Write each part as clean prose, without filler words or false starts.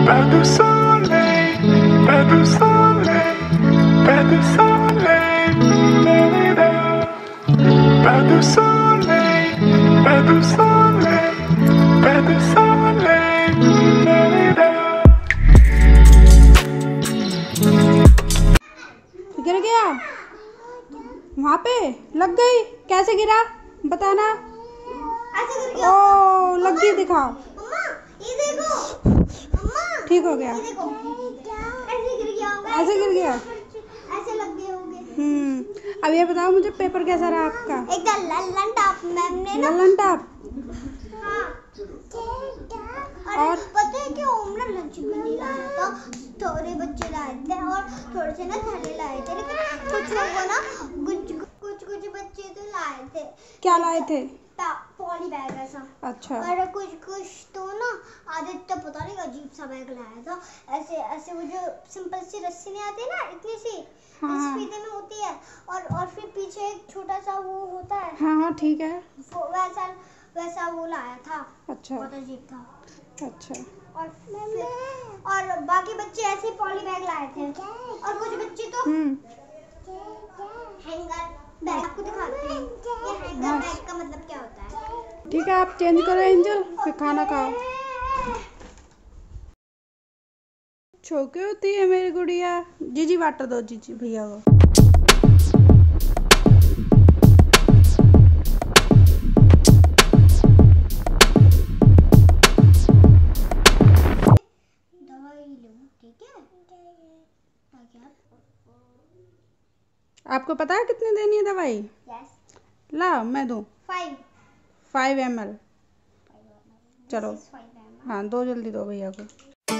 Pas de soleil, pas de soleil, pas de soleil, la-la-la. Pas de soleil, pas de soleil, pas de soleil, la-la-la. गिर गया वहाँ पे, लग गई। कैसे गिरा बताना। ऐसे गिर गया। ओ लग गई, दिखाओ। मम्मा ये देखो, मम्मा ठीक हो गया। ये देखो, ऐसे गिर गया होगा। ऐसे गिर गया। ऐसे लग गए होंगे। अब ये बताओ मुझे, पेपर कैसा रहा आपका? एकदम लल्लन टॉप मैम ने ना। ललन टॉप। हाँ। और पता है कि ओमना लंच में नहीं लाया था, थोड़े बच्चे लाए थे और थोड़े से ना थैले लाए थे, लेकिन कुछ लोगों ना कुछ बच्चे तो लाए थे। क्या लाए थे? पॉली बैग ऐसा। अच्छा। और कुछ तो ना आदित्य पता नहीं अजीब सा बैग लाया था। ऐसे ऐसे वो जो सिंपल सी रस्सी नहीं आती ना, इतनी सी इस फीते में होती है, और फिर पीछे एक छोटा सा वो होता है। हाँ ठीक है। वैसा वो लाया था। अच्छा। बहुत अजीब था। अच्छा। और बाकी बच्चे ऐसे पॉली बैग लाए थे, और कुछ बच्चे तो हैंगर बैग। आपको दिखाते हैं ये हैंगर बैग का मतलब क्या होता है। ठीक है, आप चेंज करो एंजल, फिर खाना खाओ। छोकी होती है मेरी गुड़िया। जीजी वाटर दो, जीजी भैया को। आपको पता है कितनी देनी है दवाई? यस। ला मैं दूं। 5 ml। चलो हाँ, दो जल्दी दो भैया को।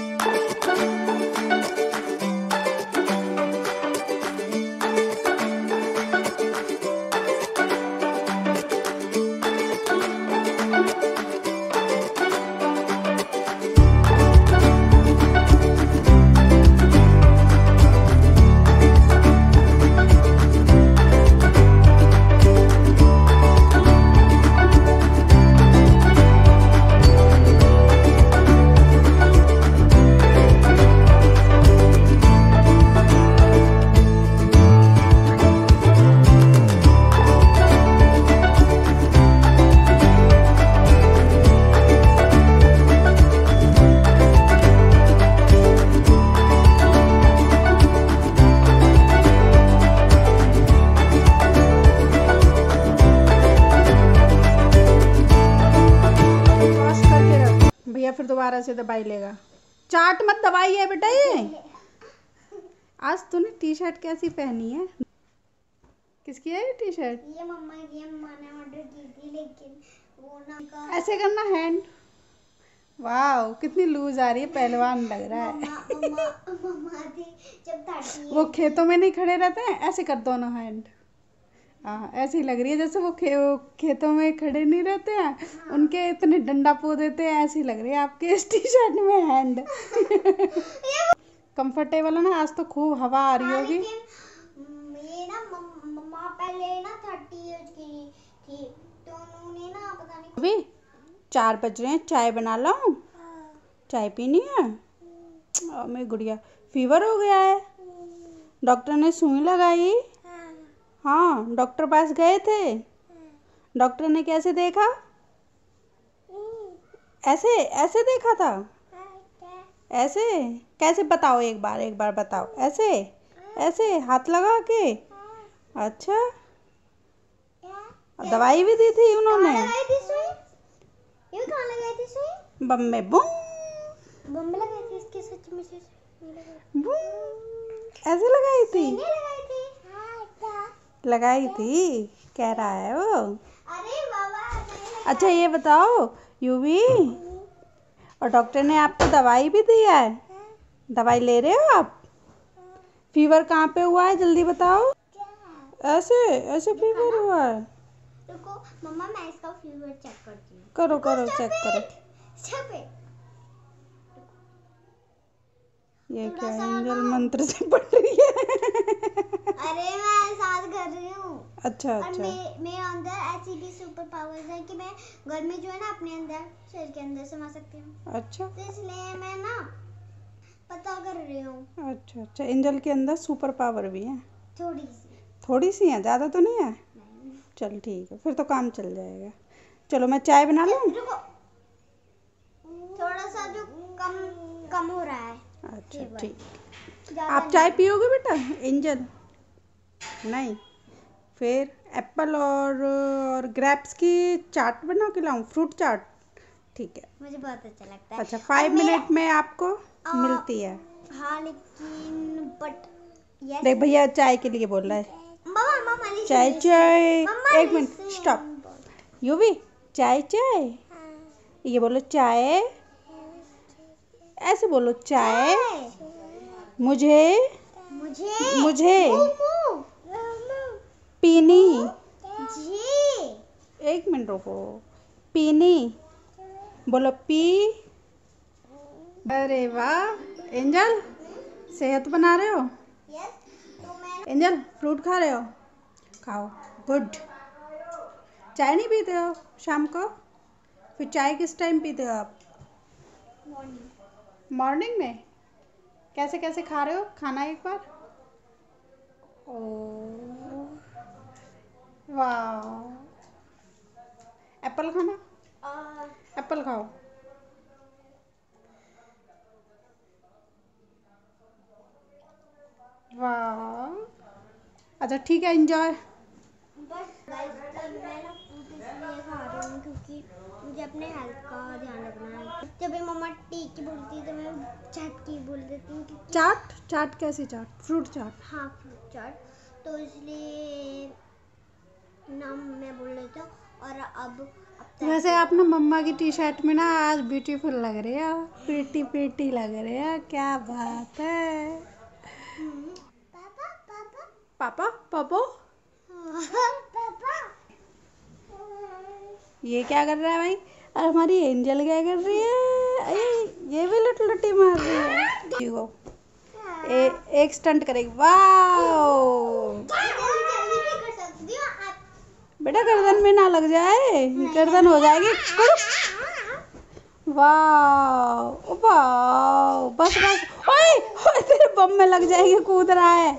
फिर दोबारा से दवाई लेगा। चाट मत, दवाई है बेटा ये। आज तूने टी शर्ट कैसी पहनी है? किसकी है ये टी शर्ट? ये मम्मा की, अम्मा ने ऑर्डर की थी, लेकिन वो ना ऐसे करना हैंड। वाह कितनी लूज आ रही है, पहलवान लग रहा है। मम्मा थी जब 30। वो खेतों में नहीं खड़े रहते हैं, ऐसे कर दो ना हैंड। हाँ ऐसे ही लग रही है जैसे वो खेतों में खड़े नहीं रहते हैं। हाँ। उनके इतने डंडा पो देते हैं, ऐसी लग रही है आपके इस टी शर्ट में हैंड। कंफर्टेबल है ना? आज तो खूब हवा आ रही होगी। ये ना मम्मा पहले ना 30 इयर्स की थी, तो उन्होंने ना पता नहीं। अभी 4 बज रहे हैं, चाय बना लाऊं? चाय पीनी है? मेरी गुड़िया फीवर हो गया है, डॉक्टर ने सुई लगाई। हाँ डॉक्टर पास गए थे। डॉक्टर ने कैसे देखा? ऐसे ऐसे देखा था? ऐसे कैसे बताओ, एक बार बताओ। ऐसे ऐसे हाथ लगा के? अच्छा। दवाई भी दी थी उन्होंने? ये कहाँ लगाई थी सुई? बम में बूम लगाई थी इसके, सच में से ऐसे लगाई थी? लगाई थी। लगाई थी कह रहा है वो। अरे बाबा। अच्छा ये बताओ यूवी, और डॉक्टर ने आपको दवाई भी दी है? दवाई ले रहे हो आप? फीवर कहाँ पे हुआ है जल्दी बताओ। ऐसे ऐसे फीवर हुआ है? रुको मम्मा, मैं इसका फीवर चेक करती हूँ। करो चेक करो। ये क्या एंजल मंत्र से पढ़ रही है? अरे मैं साथ कर रही हूँ। अच्छा। और मेरे अंदर ऐसी भी सुपर पावर्स है कि मैं घर में जो है ना अपने अंदर शरीर के अंदर समा सकती हूँ। अच्छा। तो इसलिए मैं ना हूँ। अच्छा अच्छा, एंजल के अंदर सुपर पावर भी है? थोड़ी सी। थोड़ी सी है, ज़्यादा तो नहीं है? नहीं। चल ठीक है, फिर तो काम चल जाएगा। चलो मैं चाय बना लूँ? रुको, थोड़ा सा जो कम कम हो रहा है। अच्छा ठीक। ज़्यादा आप चाय पियोगे बेटा एंजल? नहीं? फिर एप्पल और ग्रेप्स की चाट बना के लाऊं, फ्रूट चाट? ठीक है। मुझे बहुत अच्छा लगता है। अच्छा, 5 मिनट में आपको मिलती है। हाँ लेकिन बट यस। देख भैया चाय के लिए बोल रहा है। मम्मा मम्मा listen, चाय listen. चाय। मम्मा, एक मिनट listen. स्टॉप। यू भी चाय चाय, ये बोलो चाय, ऐसे बोलो चाय। मुझे मुझे मुझे मुंह, पीनी। जी। एक मिनट रुको। पीनी बोलो पी। अरे वाह एंजल, सेहत बना रहे हो? यस, तो मैं एंजल फ्रूट खा रहे हो? खाओ, गुड। चाय नहीं पीते हो शाम को? फिर चाय किस टाइम पीते हो आप? मॉर्निंग। मॉर्निंग में? कैसे कैसे खा रहे हो खाना एक बार? ओ वाह, एप्पल खाना, एप्पल खाओ। वाह, अच्छा ठीक है, एंजॉय। बस गाइस मैं ना फ्रूट इसलिए खा रही हूँ क्योंकि मुझे अपने हेल्थ का ध्यान रखना है। जब भी मम्मा टी की बोलती है तो मैं चाट की बोल देती हूँ क्योंकि चाट? चाट कैसी चाट? फ्रूट चाट? हाँ फ्रूट चाट, तो इसलिए नाम मैं बोल लेती हूँ। और अब वैसे आप ना मम्मा की टी शर्ट में ना आज ब्यूटीफुल लग रही है, प्रीटी प्रीटी लग रही है, क्या बात है। पापा पापा पापा पापा पापा ये क्या कर रहा है भाई? और हमारी एंजल क्या कर रही है? अरे ये भी लुटी मार रही है। देखो, एक स्टंट करेगी। वाह कर सकती हूँ आप। बेटा गर्दन में ना लग जाए, गर्दन हो जाएगी। वाह वाह, बस बस। ओए ओए, तेरे बम में लग जाएगी, कूद रहा है।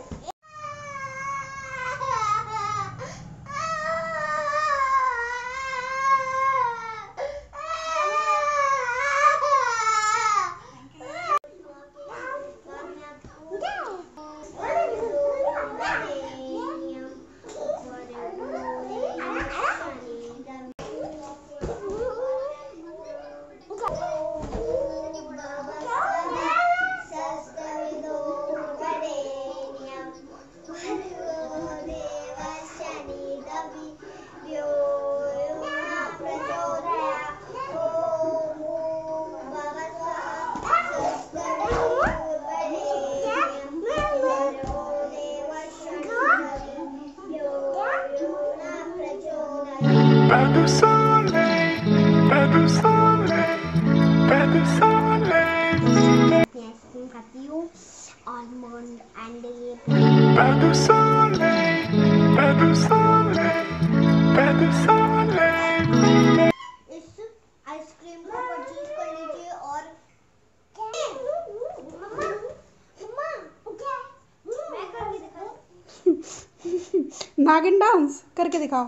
Pas de soleil, pas de soleil, pas de soleil. Ice cream खाती हूँ आलमंड एंड ये Pas de soleil, pas de soleil, pas de soleil. इस आइसक्रीम को परचेज कर लीजिए। और मम्मा मम्मा मैं करके दिखाऊं? नागिन डांस करके दिखाओ।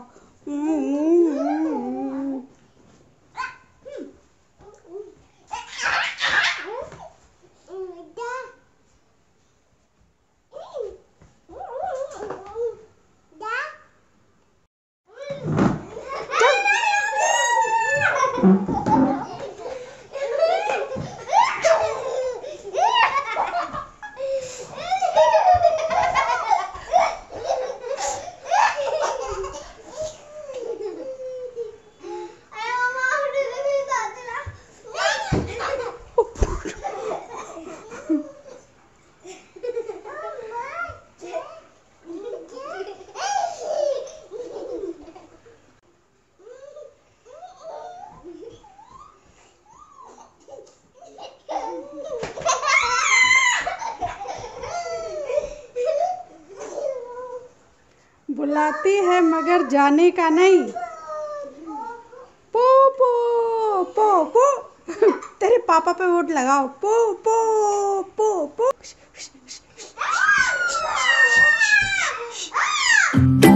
बुलाती है मगर जाने का नहीं। पो पो पो पो तेरे पापा पे वोट लगाओ। पो पो पो पो Ah!